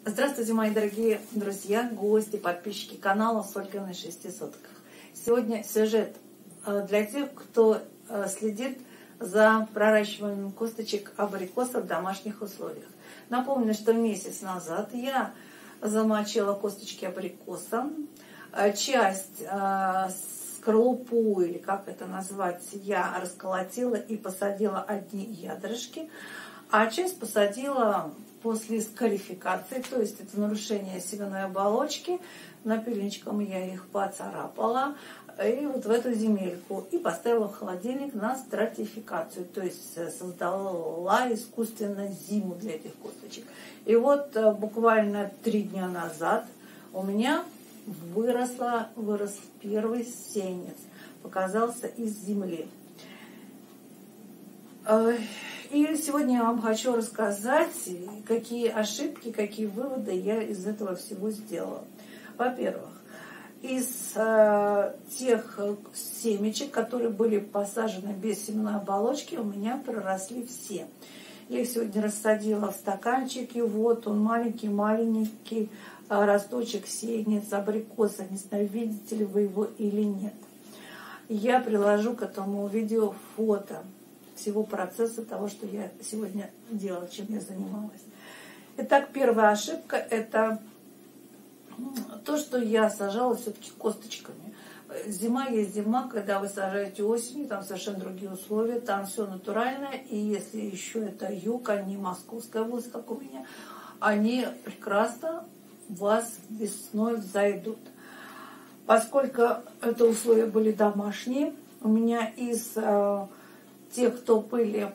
Здравствуйте, мои дорогие друзья, гости, подписчики канала «Солька на 6 сотках». Сегодня сюжет для тех, кто следит за проращиванием косточек абрикоса в домашних условиях. Напомню, что месяц назад я замочила косточки абрикоса. Часть скорлупу, или как это назвать, я расколотила и посадила одни ядрышки, а часть посадила после скарификации, то есть это нарушение семенной оболочки. Напильничком я их поцарапала и вот в эту земельку и поставила в холодильник на стратификацию, то есть создала искусственно зиму для этих косточек. И вот буквально 3 дня назад у меня вырос первый сеянец, показался из земли. И сегодня я вам хочу рассказать, какие ошибки, какие выводы я из этого всего сделала. Во-первых, из тех семечек, которые были посажены без семенной оболочки, у меня проросли все. Я их сегодня рассадила в стаканчике. Вот он, маленький росточек сеянец абрикоса. Не знаю, видите ли вы его или нет. Я приложу к этому видео фото всего процесса того, что я сегодня делала, чем я занималась. Итак, первая ошибка – это то, что я сажала все-таки косточками. Зима есть зима, когда вы сажаете осенью, там совершенно другие условия, там все натуральное, и если еще это юг, а не Московская область, как у меня, они прекрасно у вас весной взойдут. Поскольку это условия были домашние, у меня из тех, кто были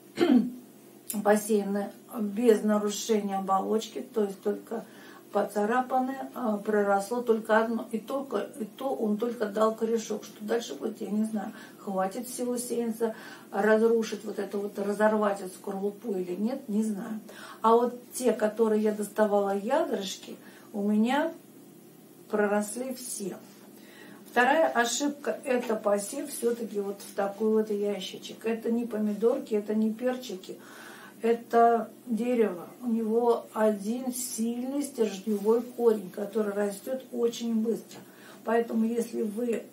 посеяны без нарушения оболочки, то есть только поцарапаны, проросло только одно, и то он только дал корешок. Что дальше будет, я не знаю. Хватит всего сеянца разрушить вот это вот, разорвать эту скорлупу или нет, не знаю. А вот те, которые я доставала ядрышки, у меня проросли все. Вторая ошибка – это посев все-таки вот в такой вот ящичек. Это не помидорки, это не перчики, это дерево. У него один сильный стержневой корень, который растет очень быстро. Поэтому если вы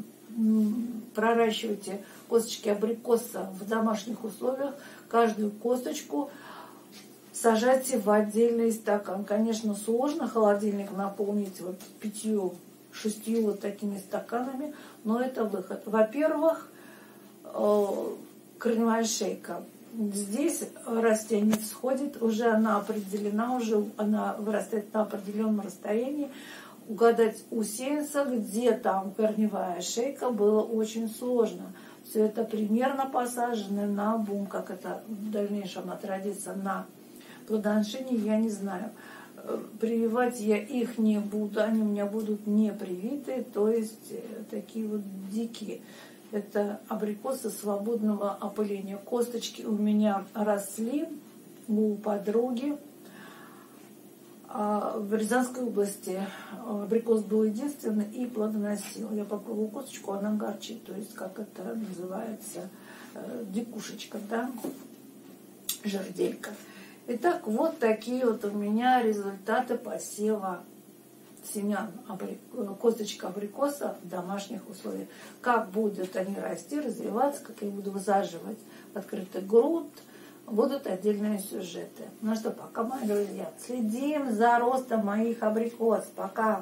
проращиваете косточки абрикоса в домашних условиях, каждую косточку сажайте в отдельный стакан. Конечно, сложно холодильник наполнить вот 5-6 вот такими стаканами, но это выход. Во-первых, корневая шейка. Здесь растение всходит, уже она определена, уже она вырастает на определенном расстоянии. Угадать у сеянца, где там корневая шейка, было очень сложно. Все это примерно посажено на бум, как это в дальнейшем отродится на плодоношении, я не знаю. Прививать я их не буду, они у меня будут не привитые, то есть такие вот дикие. Это абрикосы свободного опыления. Косточки у меня росли у подруги в Рязанской области. Абрикос был единственный и плодоносил. Я попробовала косточку, она горчит, то есть как это называется, дикушечка, да, жерделька. Итак, вот такие вот у меня результаты посева семян косточек абрикоса в домашних условиях. Как будут они расти, развиваться, как я буду высаживать в открытый грунт, будут отдельные сюжеты. Ну что, пока, мои друзья, следим за ростом моих абрикос. Пока!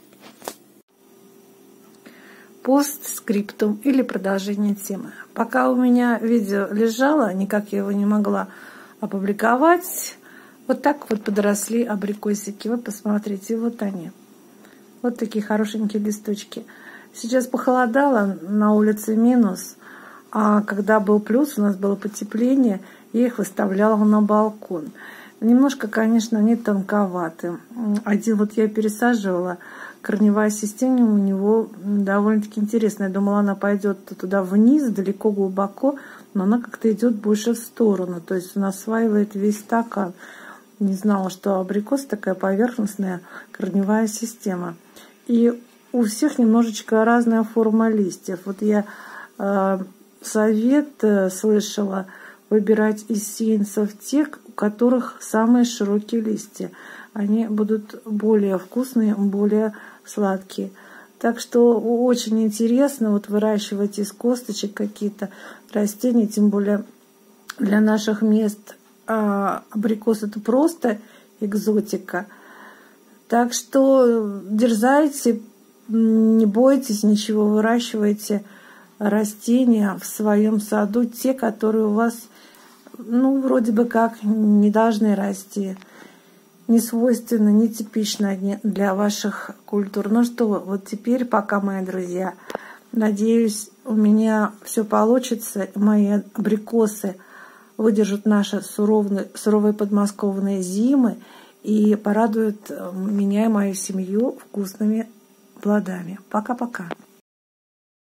Постскриптум или продолжение темы. Пока у меня видео лежало, никак я его не могла опубликовать. Вот так вот подросли абрикосики. Вы посмотрите, вот они. Вот такие хорошенькие листочки. Сейчас похолодало, на улице минус. А когда был плюс, у нас было потепление, я их выставляла на балкон. Немножко, конечно, они тонковаты. Один вот я пересаживала. Корневая система у него довольно-таки интересная. Я думала, она пойдет туда вниз, далеко, глубоко, но она как-то идет больше в сторону. То есть он осваивает весь стакан. Не знала, что абрикос такая поверхностная корневая система. И у всех немножечко разная форма листьев. Вот я совет слышала выбирать из сеянцев тех, у которых самые широкие листья. они будут более вкусные, более сладкие. Так что очень интересно вот выращивать из косточек какие-то растения, тем более для наших мест абрикос это просто экзотика. Так что дерзайте, не бойтесь ничего, выращивайте растения в своем саду, те, которые у вас, ну, вроде бы как не должны расти, не свойственно, не типично для ваших культур. Ну что, вот теперь пока, мои друзья, надеюсь, у меня все получится, мои абрикосы выдержат наши суровые подмосковные зимы и порадуют меня и мою семью вкусными плодами. Пока-пока.